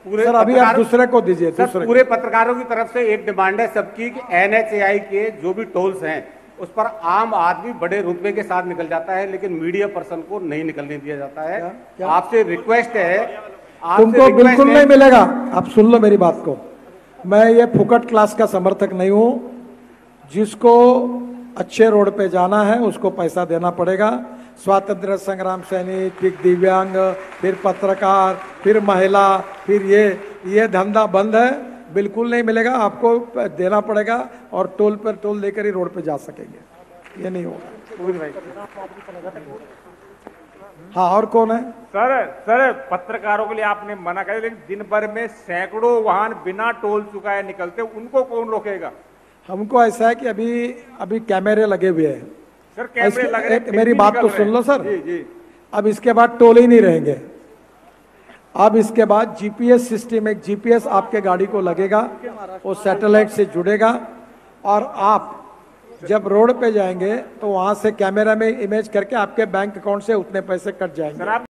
पूरे सर अभी आप दूसरे को दीजिए। सर पूरे पत्रकारों की तरफ से एक डिमांड है सबकी कि NHAI के जो भी टोल्स हैं उस पर आम आदमी बड़े रुतबे के साथ निकल जाता है, लेकिन मीडिया पर्सन को नहीं निकलने दिया जाता है। आपसे रिक्वेस्ट है, तुमको बिल्कुल नहीं मिलेगा। आप सुन लो मेरी बात को, मैं ये फुकट क्लास का समर्थक नहीं हूं। जिसको अच्छे रोड पे जाना है उसको पैसा देना पड़ेगा। स्वातंत्र संग्राम सैनिक, फिर दिव्यांग, फिर पत्रकार, फिर महिला, फिर ये धंधा बंद है, बिल्कुल नहीं मिलेगा। आपको देना पड़ेगा और टोल पर टोल लेकर ही रोड पे जा सकेंगे, ये नहीं होगा। हाँ, और कौन है? सर पत्रकारों के लिए आपने मना कर, लेकिन दिन भर में सैकड़ों वाहन बिना टोल चुकाए निकलते, उनको कौन रोकेगा? हमको ऐसा है कि अभी कैमरे लगे हुए हैं सर, कैमरे लगे, मेरी बात तो सुन लो सर। जी। अब इसके बाद टोल ही नहीं रहेंगे। अब इसके बाद GPS सिस्टम, एक GPS आपके गाड़ी को लगेगा, वो सैटेलाइट से जुड़ेगा और आप जब रोड पे जाएंगे तो वहां से कैमरा में इमेज करके आपके बैंक अकाउंट से उतने पैसे कट जाएंगे।